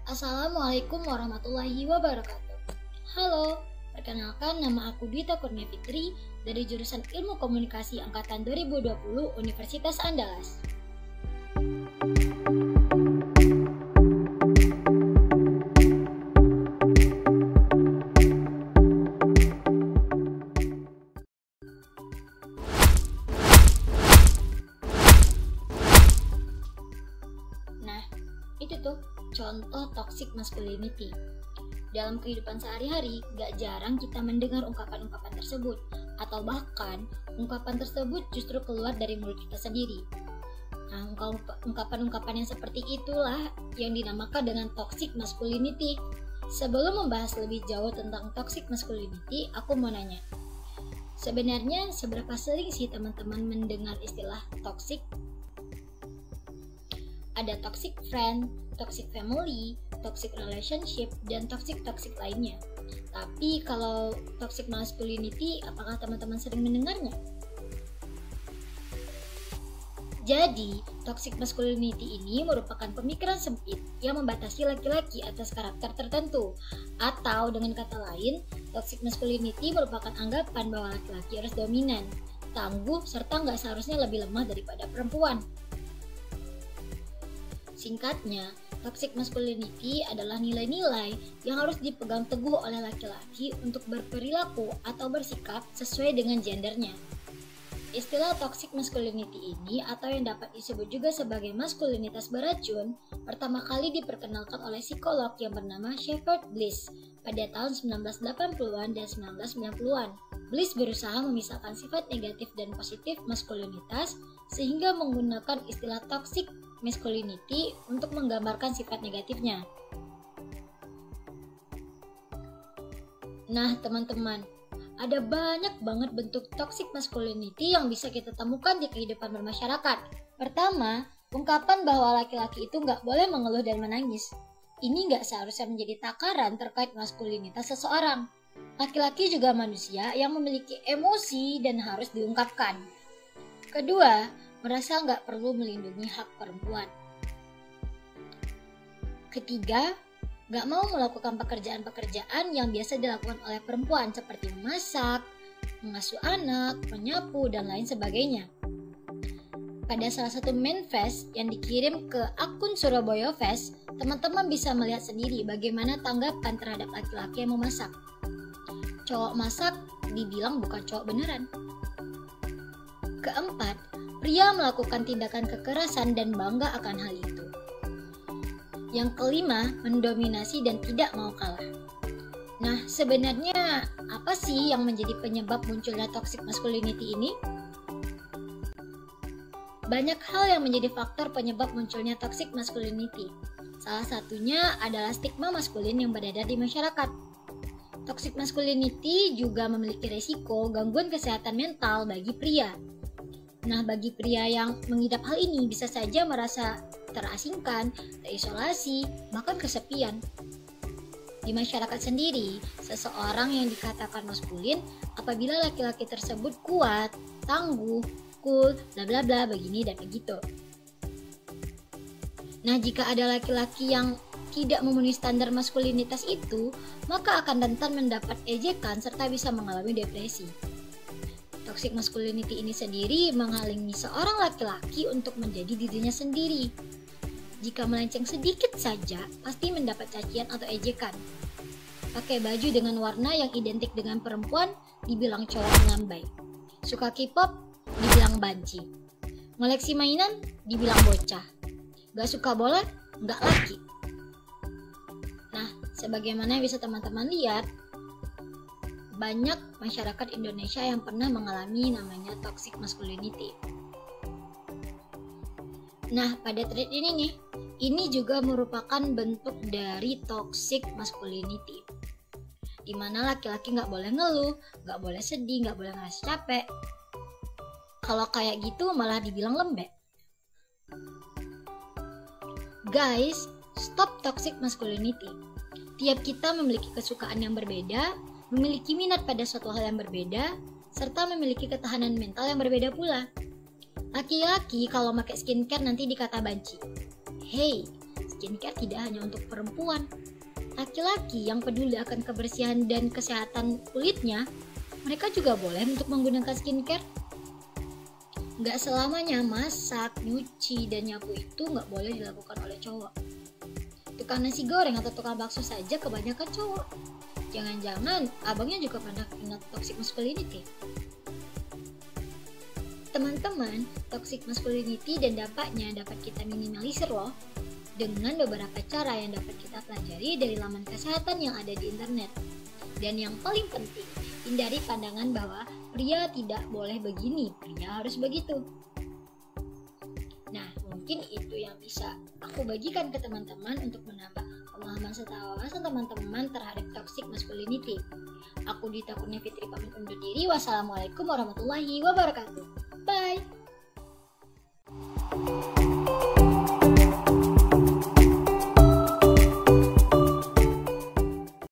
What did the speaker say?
Assalamualaikum warahmatullahi wabarakatuh. Halo, perkenalkan nama aku Dwita Kurnia Fitri dari jurusan Ilmu Komunikasi Angkatan 2020 Universitas Andalas. Nah, itu tuh contoh toxic masculinity. Dalam kehidupan sehari-hari, gak jarang kita mendengar ungkapan-ungkapan tersebut, atau bahkan ungkapan tersebut justru keluar dari mulut kita sendiri. Nah, ungkapan-ungkapan yang seperti itulah yang dinamakan dengan toxic masculinity. Sebelum membahas lebih jauh tentang toxic masculinity, aku mau nanya, sebenarnya seberapa sering sih teman-teman mendengar istilah toxic? Ada toxic friend, toxic family, toxic relationship, dan toxic lainnya. Tapi kalau toxic masculinity, apakah teman-teman sering mendengarnya? Jadi, toxic masculinity ini merupakan pemikiran sempit yang membatasi laki-laki atas karakter tertentu. Atau dengan kata lain, toxic masculinity merupakan anggapan bahwa laki-laki harus dominan, tangguh, serta nggak seharusnya lebih lemah daripada perempuan. Singkatnya, toxic masculinity adalah nilai-nilai yang harus dipegang teguh oleh laki-laki untuk berperilaku atau bersikap sesuai dengan gendernya. Istilah toxic masculinity ini, atau yang dapat disebut juga sebagai maskulinitas beracun, pertama kali diperkenalkan oleh psikolog yang bernama Shepard Bliss pada tahun 1980-an dan 1990-an. Bliss berusaha memisahkan sifat negatif dan positif maskulinitas sehingga menggunakan istilah toxic masculinity untuk menggambarkan sifat negatifnya. Nah, teman-teman, ada banyak banget bentuk toxic masculinity yang bisa kita temukan di kehidupan bermasyarakat. Pertama, ungkapan bahwa laki-laki itu nggak boleh mengeluh dan menangis. Ini nggak seharusnya menjadi takaran terkait maskulinitas seseorang. Laki-laki juga manusia yang memiliki emosi dan harus diungkapkan. Kedua, merasa nggak perlu melindungi hak perempuan. Ketiga, nggak mau melakukan pekerjaan-pekerjaan yang biasa dilakukan oleh perempuan seperti memasak, mengasuh anak, menyapu, dan lain sebagainya. Pada salah satu manifest yang dikirim ke akun Surabaya Fest, teman-teman bisa melihat sendiri bagaimana tanggapan terhadap laki-laki yang memasak. Cowok masak dibilang bukan cowok beneran. Keempat, pria melakukan tindakan kekerasan dan bangga akan hal itu. Yang kelima, mendominasi dan tidak mau kalah. Nah, sebenarnya apa sih yang menjadi penyebab munculnya toxic masculinity ini? Banyak hal yang menjadi faktor penyebab munculnya toxic masculinity. Salah satunya adalah stigma maskulin yang beredar di masyarakat. Toxic masculinity juga memiliki resiko gangguan kesehatan mental bagi pria. Nah, bagi pria yang mengidap hal ini bisa saja merasa terasingkan, terisolasi, bahkan kesepian. Di masyarakat sendiri, seseorang yang dikatakan maskulin apabila laki-laki tersebut kuat, tangguh, cool, bla bla bla, begini dan begitu. Nah, jika ada laki-laki yang tidak memenuhi standar maskulinitas itu, maka akan rentan mendapat ejekan serta bisa mengalami depresi. Toxic masculinity ini sendiri menghalangi seorang laki-laki untuk menjadi dirinya sendiri. Jika melenceng sedikit saja, pasti mendapat cacian atau ejekan. Pakai baju dengan warna yang identik dengan perempuan, dibilang cowok melambai. Suka K-pop, dibilang banci. Ngoleksi mainan, dibilang bocah. Gak suka bola, gak laki. Nah, sebagaimana yang bisa teman-teman lihat, banyak masyarakat Indonesia yang pernah mengalami namanya toxic masculinity. Nah, pada trait ini nih, ini juga merupakan bentuk dari toxic masculinity, di mana laki-laki nggak boleh ngeluh, nggak boleh sedih, nggak boleh ngerasa capek. Kalau kayak gitu malah dibilang lembek. Guys, stop toxic masculinity. Tiap kita memiliki kesukaan yang berbeda, memiliki minat pada suatu hal yang berbeda, serta memiliki ketahanan mental yang berbeda pula. Laki-laki kalau pakai skincare nanti dikata banci. Hey, skincare tidak hanya untuk perempuan. Laki-laki yang peduli akan kebersihan dan kesehatan kulitnya, mereka juga boleh untuk menggunakan skincare. Nggak selamanya masak, nyuci, dan nyapu itu nggak boleh dilakukan oleh cowok. Tukang nasi goreng atau tukang bakso saja kebanyakan cowok. Jangan-jangan abangnya juga pernah kena toxic masculinity. Teman-teman, toxic masculinity dan dampaknya dapat kita minimalisir loh, dengan beberapa cara yang dapat kita pelajari dari laman kesehatan yang ada di internet. Dan yang paling penting, hindari pandangan bahwa pria tidak boleh begini, pria harus begitu. Nah, mungkin itu yang bisa aku bagikan ke teman-teman untuk menambah pemahaman serta wawasan teman-teman terhadap toxic masculinity. Aku Dita Kurnia Fitri pamit undur diri. Wassalamualaikum warahmatullahi wabarakatuh. Bye.